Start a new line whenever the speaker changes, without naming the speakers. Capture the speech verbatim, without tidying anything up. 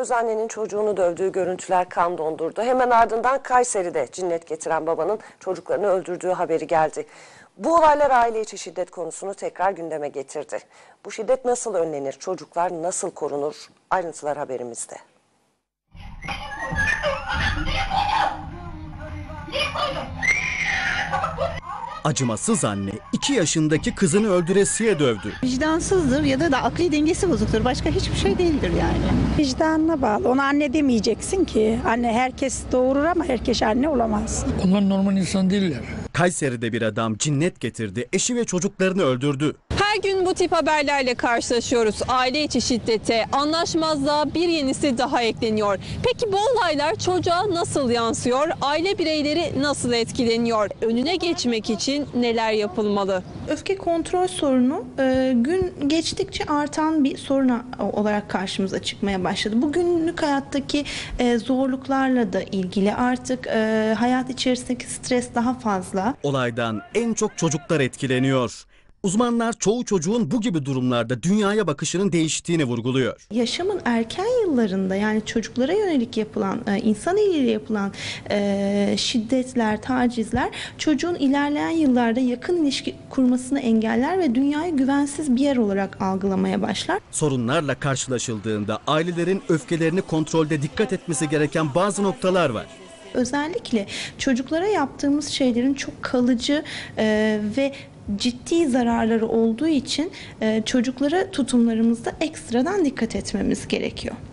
Özenle'nin çocuğunu dövdüğü görüntüler kan dondurdu. Hemen ardından Kayseri'de cinnet getiren babanın çocuklarını öldürdüğü haberi geldi. Bu olaylar aile içi şiddet konusunu tekrar gündeme getirdi. Bu şiddet nasıl önlenir, çocuklar nasıl korunur? Ayrıntılar haberimizde.
Acımasız anne iki yaşındaki kızını öldüresiye dövdü.
Vicdansızdır ya da, da akli dengesi bozuktur. Başka hiçbir şey değildir yani.
Vicdanına bağlı. Ona anne demeyeceksin ki. Anne herkes doğurur ama herkes anne olamaz.
Onlar normal insan değiller.
Kayseri'de bir adam cinnet getirdi, eşi ve çocuklarını öldürdü.
Her gün bu tip haberlerle karşılaşıyoruz. Aile içi şiddete, anlaşmazlığa bir yenisi daha ekleniyor. Peki bu olaylar çocuğa nasıl yansıyor? Aile bireyleri nasıl etkileniyor? Önüne geçmek için neler yapılmalı?
Öfke kontrol sorunu e, gün geçtikçe artan bir sorun olarak karşımıza çıkmaya başladı. Bu günlük hayattaki e, zorluklarla da ilgili artık e, hayat içerisindeki stres daha fazla.
Olaydan en çok çocuklar etkileniyor. Uzmanlar çoğu çocuğun bu gibi durumlarda dünyaya bakışının değiştiğini vurguluyor.
Yaşamın erken yıllarında, yani çocuklara yönelik yapılan, insan eliyle yapılan e, şiddetler, tacizler çocuğun ilerleyen yıllarda yakın ilişki kurmasını engeller ve dünyayı güvensiz bir yer olarak algılamaya başlar.
Sorunlarla karşılaşıldığında ailelerin öfkelerini kontrolde dikkat etmesi gereken bazı noktalar var.
Özellikle çocuklara yaptığımız şeylerin çok kalıcı e, ve ciddi zararları olduğu için çocuklara tutumlarımızda ekstradan dikkat etmemiz gerekiyor.